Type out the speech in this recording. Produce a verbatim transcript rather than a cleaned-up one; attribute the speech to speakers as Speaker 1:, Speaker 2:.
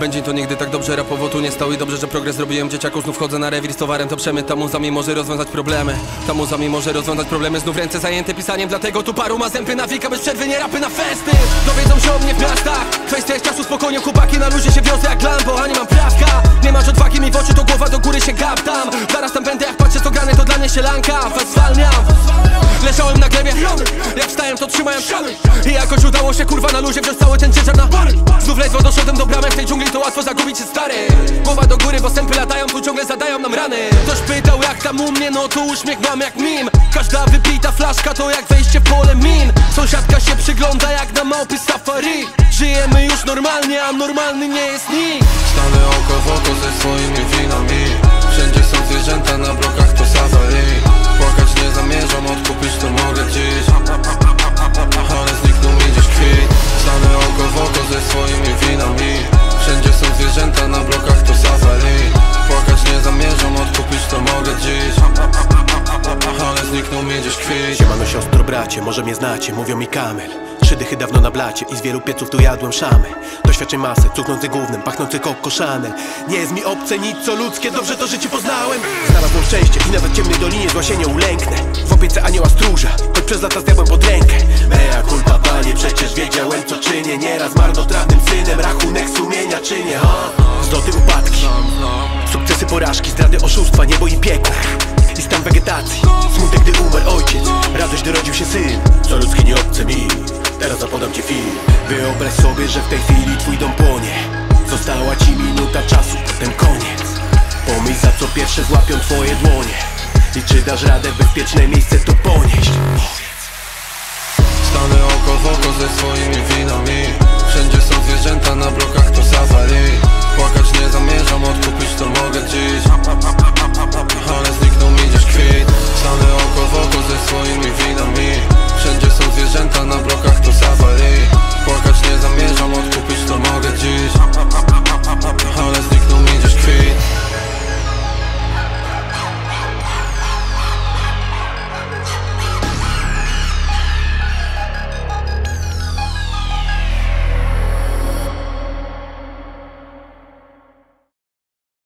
Speaker 1: Będzie to nigdy tak dobrze rapowo tu nie stał. I dobrze, że progres zrobiłem dzieciaku. Znów chodzę na rewir z towarem, to przemyt. Ta muza mi może rozwiązać problemy. Ta muza mi może rozwiązać problemy. Znów ręce zajęte pisaniem, dlatego tu paru ma zęby na wika. Bez przerwy, nie rapy na festy. Dowiedzą się o mnie w miastach. Kwestia jest czasu, spokojnie chłopaki. Na luzie się wiozę jak Lambo, a nie mam praska. Nie masz odwagi mi w oczy, to głowa do góry się gaptam. Zaraz tam będę, jak patrzę co grane, to dla mnie sielanka. Was zwalniam. Leżałem na glebie, jak wstałem to trzymałem ściany. I jakoś udało się kurwa na luzie wziąć cały ten ciężar na bary. Znów ledwo doszedłem do bramy, w tej dżungli to łatwo zagubić się stary. Głowa do góry, bo sępy latają, tu ciągle zadają nam rany. Ktoś pytał jak tam u mnie, no to uśmiech mam jak mim. Każda wypita flaszka to jak wejście w pole min. Sąsiadka się przygląda jak na małpy safari. Żyjemy już normalnie, a normalny nie jest nikt.
Speaker 2: Stanę oko w oko ze swoimi winami. Wszędzie są zwierzęta, na blokach to safari. Płakać nie zamierzam, odkupić to mogę dziś. Ale zniknął mi dziś kwit. Stanę oko w oko ze swoimi winami. Wszędzie są zwierzęta, na blokach to safari. Płakać nie zamierzam, odkupić to mogę dziś. Ale zniknął mi dziś kwit.
Speaker 3: Siemano siostro, bracie, może mnie znacie, mówią mi Kamel. Trzy dychy dawno na blacie i z wielu pieców tu jadłem szamy. Doświadczeń masę, cuchnący gównem, pachnący Coco Chanel. Nie jest mi obce nic co ludzkie, dobrze to życie poznałem. Znalazłem szczęście i nawet w ciemnej dolinie zła się nie ulęknę. W opiece anioła stróża, choć przez lata zjadłem pod rękę. Mea culpa, panie, przecież wiedziałem co czynię. Nieraz marnotrawnym synem, rachunek sumienia czynię, ha? Zloty, upadki, sukcesy, porażki, zdrady, oszustwa, niebo i piekło. I stan wegetacji, smutek gdy umarł ojciec, radość gdy rodził się syn. Co ludzkie nie obce mi, teraz zapodam ci film. Wyobraź sobie, że w tej chwili twój dom płonie. Została ci minuta czasu, potem koniec. Pomyśl za co pierwsze złapią twoje dłonie. I czy dasz radę w bezpieczne miejsce to ponieść?
Speaker 2: Stanę oko w oko ze swoimi winami. Wszędzie są zwierzęta, na